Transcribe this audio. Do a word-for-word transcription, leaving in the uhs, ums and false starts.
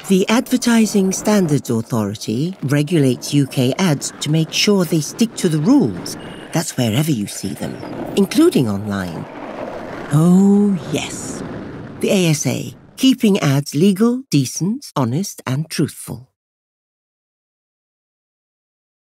The Advertising Standards Authority regulates U K ads to make sure they stick to the rules. That's wherever you see them, including online. Oh, yes. The A S A, keeping ads legal, decent, honest, and truthful.